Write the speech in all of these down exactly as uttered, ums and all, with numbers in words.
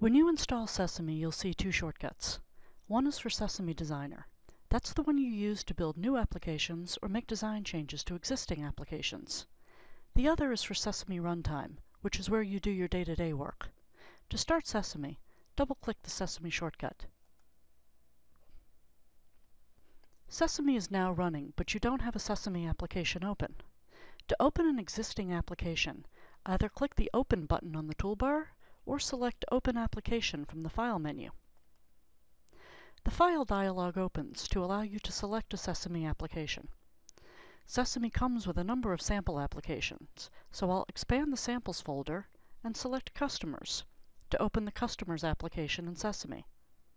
When you install Sesame, you'll see two shortcuts. One is for Sesame Designer. That's the one you use to build new applications or make design changes to existing applications. The other is for Sesame Runtime, which is where you do your day-to-day work. To start Sesame, double-click the Sesame shortcut. Sesame is now running, but you don't have a Sesame application open. To open an existing application, either click the Open button on the toolbar or select Open Application from the File menu. The File dialog opens to allow you to select a Sesame application. Sesame comes with a number of sample applications, so I'll expand the Samples folder and select Customers to open the Customers application in Sesame.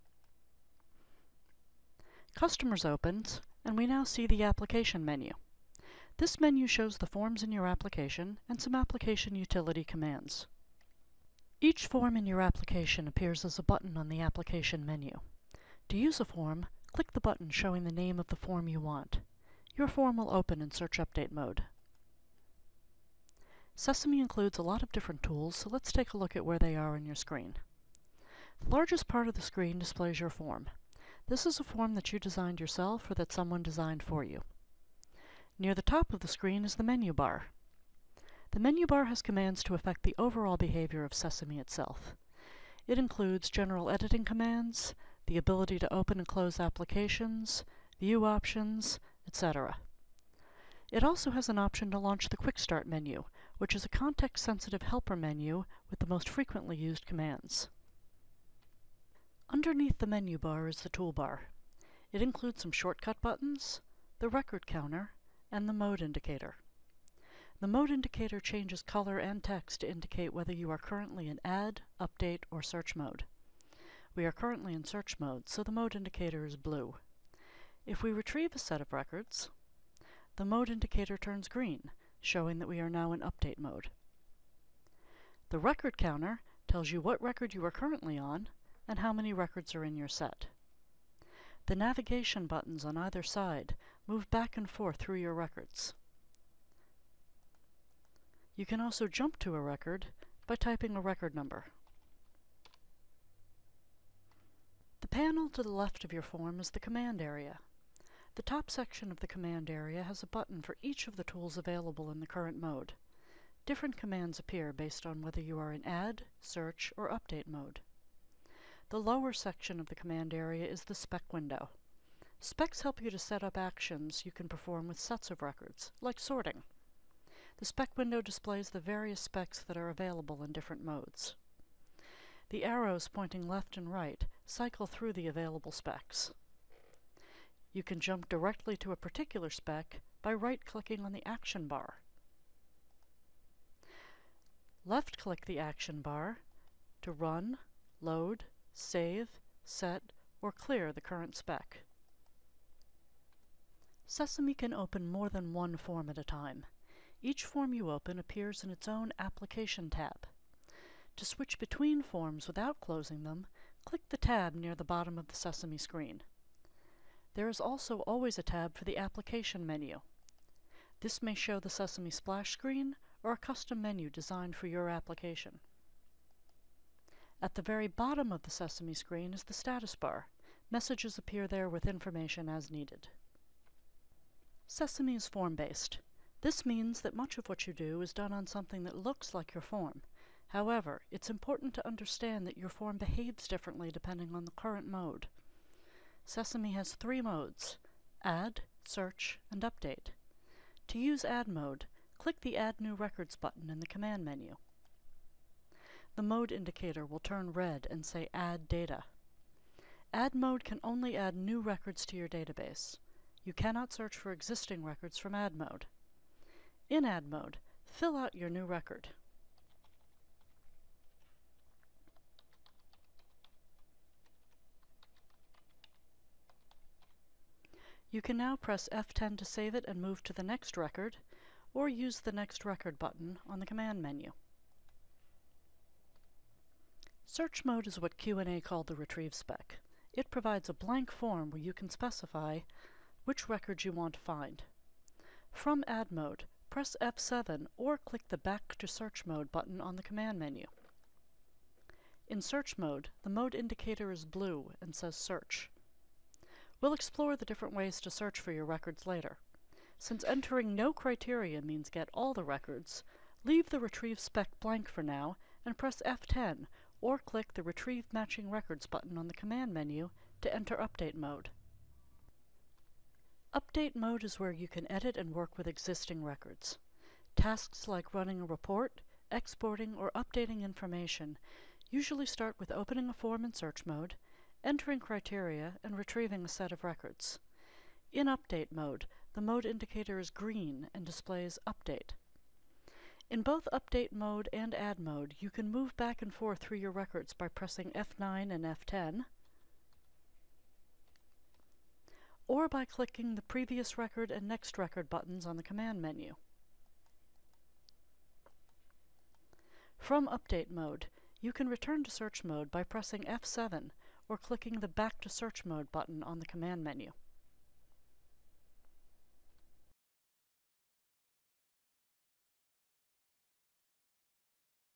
Customers opens, and we now see the Application menu. This menu shows the forms in your application and some application utility commands. Each form in your application appears as a button on the Application menu. To use a form, click the button showing the name of the form you want. Your form will open in Search Update mode. Sesame includes a lot of different tools, so let's take a look at where they are on your screen. The largest part of the screen displays your form. This is a form that you designed yourself or that someone designed for you. Near the top of the screen is the menu bar. The menu bar has commands to affect the overall behavior of Sesame itself. It includes general editing commands, the ability to open and close applications, view options, et cetera. It also has an option to launch the Quick Start menu, which is a context-sensitive helper menu with the most frequently used commands. Underneath the menu bar is the toolbar. It includes some shortcut buttons, the record counter, and the mode indicator. The mode indicator changes color and text to indicate whether you are currently in Add, Update, or Search mode. We are currently in Search mode, so the mode indicator is blue. If we retrieve a set of records, the mode indicator turns green, showing that we are now in Update mode. The record counter tells you what record you are currently on and how many records are in your set. The navigation buttons on either side move back and forth through your records. You can also jump to a record by typing a record number. The panel to the left of your form is the command area. The top section of the command area has a button for each of the tools available in the current mode. Different commands appear based on whether you are in Add, Search, or Update mode. The lower section of the command area is the spec window. Specs help you to set up actions you can perform with sets of records, like sorting. The spec window displays the various specs that are available in different modes. The arrows pointing left and right cycle through the available specs. You can jump directly to a particular spec by right-clicking on the action bar. Left-click the action bar to run, load, save, set, or clear the current spec. Sesame can open more than one form at a time. Each form you open appears in its own Application tab. To switch between forms without closing them, click the tab near the bottom of the Sesame screen. There is also always a tab for the Application menu. This may show the Sesame splash screen or a custom menu designed for your application. At the very bottom of the Sesame screen is the status bar. Messages appear there with information as needed. Sesame is form-based. This means that much of what you do is done on something that looks like your form. However, it's important to understand that your form behaves differently depending on the current mode. Sesame has three modes: Add, Search, and Update. To use Add mode, click the Add New Records button in the command menu. The mode indicator will turn red and say Add Data. Add mode can only add new records to your database. You cannot search for existing records from Add mode. In Add mode, fill out your new record. You can now press F ten to save it and move to the next record, or use the Next Record button on the command menu. Search mode is what Q and A called the retrieve spec. It provides a blank form where you can specify which records you want to find. From Add mode, press F seven or click the Back to Search Mode button on the command menu. In search mode, the mode indicator is blue and says Search. We'll explore the different ways to search for your records later. Since entering no criteria means get all the records, leave the Retrieve Spec blank for now and press F ten or click the Retrieve Matching Records button on the command menu to enter Update mode. Update mode is where you can edit and work with existing records. Tasks like running a report, exporting, or updating information usually start with opening a form in search mode, entering criteria, and retrieving a set of records. In Update mode, the mode indicator is green and displays Update. In both Update mode and Add mode, you can move back and forth through your records by pressing F nine and F ten, or by clicking the Previous Record and Next Record buttons on the command menu. From Update mode, you can return to search mode by pressing F seven or clicking the Back to Search Mode button on the command menu.